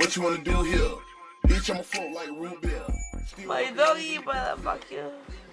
What you wanna do here? Bitch, I'ma float like root beer. My doggy, motherfucker.